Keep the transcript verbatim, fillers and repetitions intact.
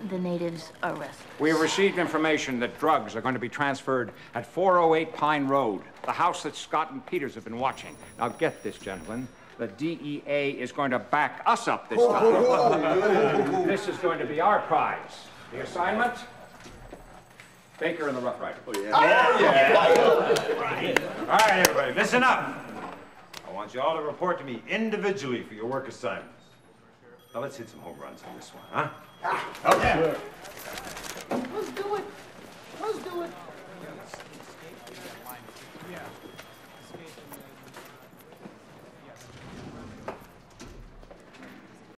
the natives arrested? We have received information that drugs are going to be transferred at four oh eight Pine Road, the house that Scott and Peters have been watching. Now get this, gentlemen. The D E A is going to back us up this time. This is going to be our prize. The assignment? Baker and the Rough Rider. Oh, yeah. Oh, yeah. All right, everybody, listen up. I want you all to report to me individually for your work assignments. Now, let's hit some home runs on this one, huh? Okay.